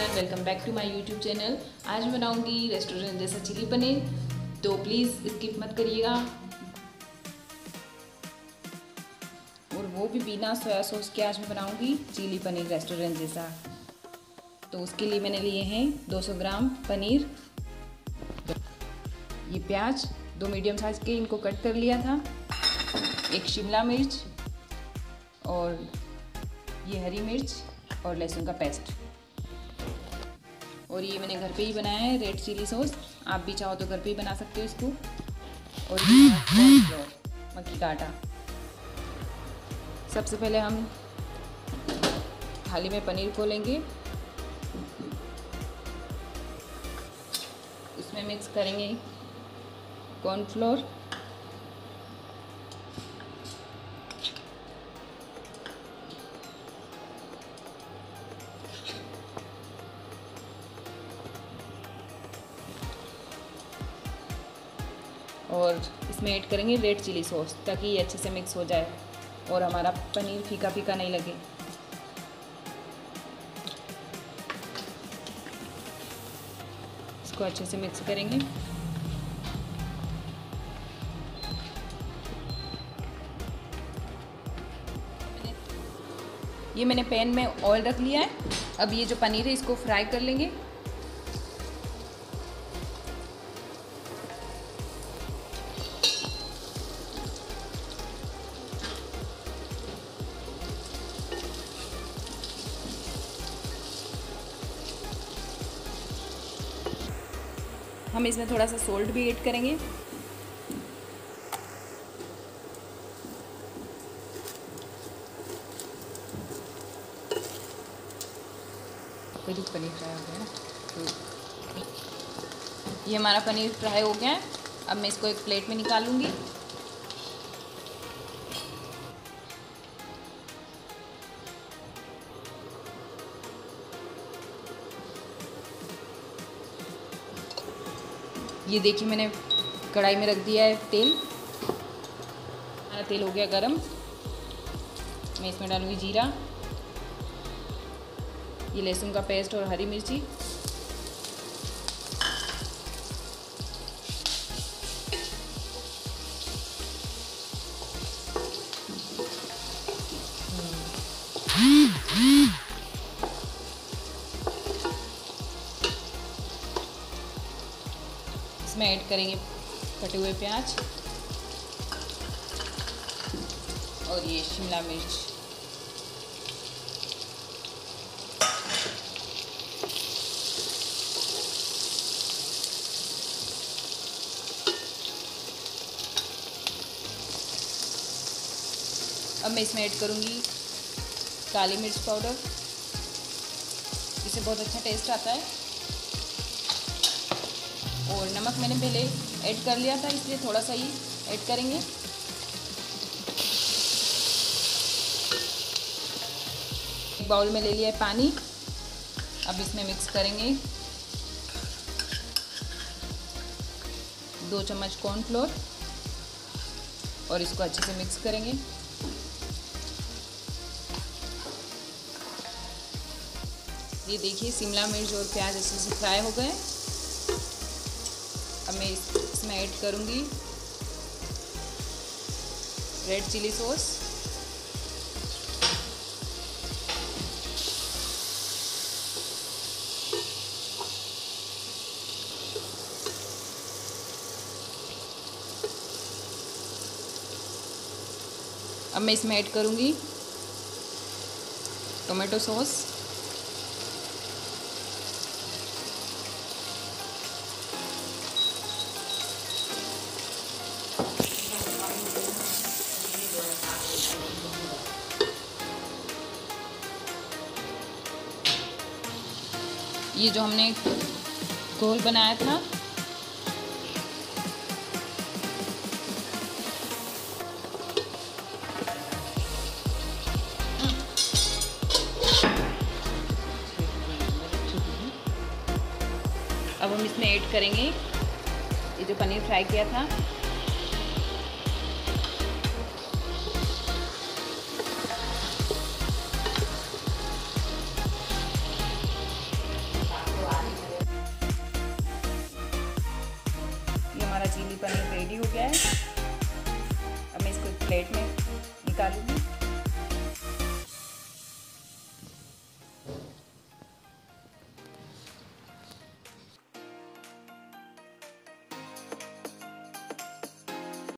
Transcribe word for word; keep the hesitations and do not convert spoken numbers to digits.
Everyone, welcome back to my YouTube channel. आज मैं बनाऊंगी रेस्टोरेंट जैसा चिली पनीर, तो प्लीज़ स्किप मत करिएगा। और वो भी बिना सोया सॉस के आज मैं बनाऊंगी चिली पनीर रेस्टोरेंट जैसा। तो उसके लिए मैंने लिए हैं दो सौ ग्राम पनीर, ये प्याज दो मीडियम साइज़ के, इनको कट कर लिया था, एक शिमला मिर्च और ये हरी मिर्च और लहसुन का पेस्ट। और ये मैंने घर पे ही बनाया है रेड चिली सॉस, आप भी चाहो तो घर पे ही बना सकते हो इसको। और ये कॉर्नफ्लोर, मक्की का आटा। सबसे पहले हम थाली में पनीर को लेंगे, उसमें मिक्स करेंगे कॉर्नफ्लोर, और इसमें ऐड करेंगे रेड चिली सॉस ताकि ये अच्छे से मिक्स हो जाए और हमारा पनीर फीका फीका नहीं लगे। इसको अच्छे से मिक्स करेंगे। ये मैंने पैन में ऑयल रख लिया है। अब ये जो पनीर है इसको फ्राई कर लेंगे। हम इसमें थोड़ा सा सोल्ट भी ऐड करेंगे। पनीर फ्राई हो गया ना, तो ये हमारा पनीर फ्राई हो गया है। अब मैं इसको एक प्लेट में निकालूंगी। ये देखिए मैंने कढ़ाई में रख दिया है तेल। हमारा तेल हो गया गरम। मैं इसमें डालूंगी जीरा, ये लहसुन का पेस्ट और हरी मिर्ची, इसमें ऐड करेंगे कटे हुए प्याज और ये शिमला मिर्च। अब मैं इसमें ऐड करूँगी काली मिर्च पाउडर, इससे बहुत अच्छा टेस्ट आता है। और नमक मैंने पहले ऐड कर लिया था, इसलिए थोड़ा सा ही ऐड करेंगे। एक बाउल में ले लिया है पानी। अब इसमें मिक्स करेंगे दो चम्मच कॉर्नफ्लोर और इसको अच्छे से मिक्स करेंगे। ये देखिए शिमला मिर्च और प्याज अच्छे से फ्राई हो गए। अब मैं इसमें ऐड करूँगी रेड चिली सॉस, अब मैं इसमें ऐड करूँगी टोमेटो सॉस, ये जो हमने घोल बनाया था अब हम इसमें ऐड करेंगे ये जो पनीर फ्राई किया था। रेडी हो गया है। अब मैं इसको एक प्लेट में निकालूंगी।